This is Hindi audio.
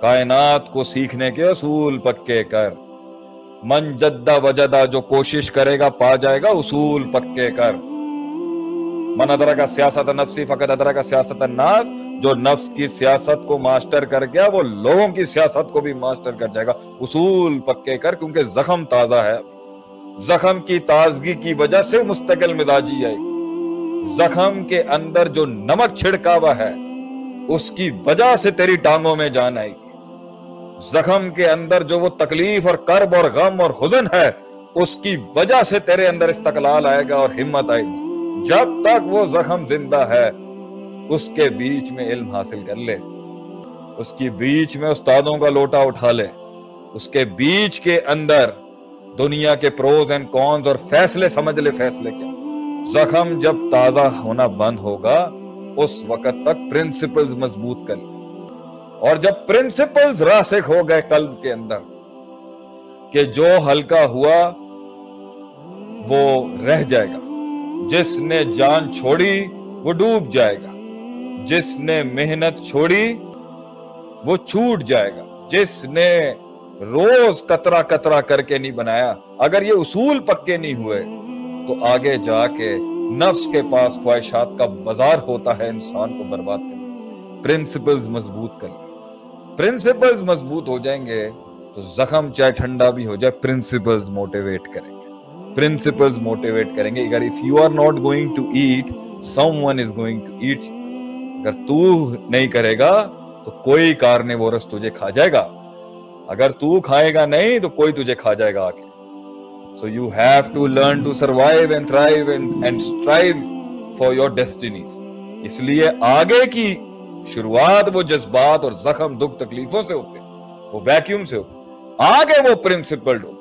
कायनात को सीखने के असूल पक्के कर। मन जद्दा वजदा जो कोशिश करेगा पा जाएगा उसूल पक्के कर। मन अदरका सियासत नफ्सी फकत अदरका सियासत नास, जो नफ्स की सियासत को मास्टर कर गया वो लोगों की सियासत को भी मास्टर कर जाएगा। उसूल पक्के कर, क्योंकि जख्म ताजा है। जख्म की ताजगी की वजह से मुस्तकिल मिजाजी आएगी। जख्म के अंदर जो नमक छिड़का हुआ है उसकी वजह से तेरी टांगों में जान आएगी। जख्म के अंदर जो वो तकलीफ और कर्ब और गम और हुज़न है उसकी वजह से तेरे अंदर इस्तकलाल आएगा और हिम्मत आएगी। जब तक वो जख्म जिंदा है उसके बीच में इल्म हासिल कर ले, उसकी बीच में उस्तादों का लोटा उठा ले, उसके बीच के अंदर दुनिया के प्रोज एंड कॉन्स और फैसले समझ ले। फैसले क्या? जख्म जब ताजा होना बंद होगा उस वक्त तक प्रिंसिपल्स मजबूत कर ले, और जब प्रिंसिपल्स रासिख हो गए कल्ब के अंदर कि जो हल्का हुआ वो रह जाएगा, जिसने जान छोड़ी वो डूब जाएगा, जिसने मेहनत छोड़ी वो छूट जाएगा, जिसने रोज कतरा कतरा करके नहीं बनाया, अगर ये उसूल पक्के नहीं हुए तो आगे जाके नफ्स के पास ख्वाहिशात का बाजार होता है इंसान को बर्बाद करने। प्रिंसिपल्स मजबूत कर ले, प्रिंसिपल्स मजबूत हो जाएंगे तो जख्म चाहे ठंडा भी हो जाए प्रिंसिपल्स मोटिवेट करेंगे, प्रिंसिपल्स मोटिवेट करेंगे। अगर if you are not going to eat someone is going to eat, अगर तू नहीं करेगा तो कोई कार्निवोरस तुझे खा जाएगा, अगर तू खाएगा नहीं तो कोई तुझे खा जाएगा आके। So you have to learn to survive and thrive and strive for your destinies. इसलिए आगे की शुरुआत वो जज्बात और जख्म दुख तकलीफों से होते, वो वैक्यूम से होते, आगे वो प्रिंसिपल्ड होते।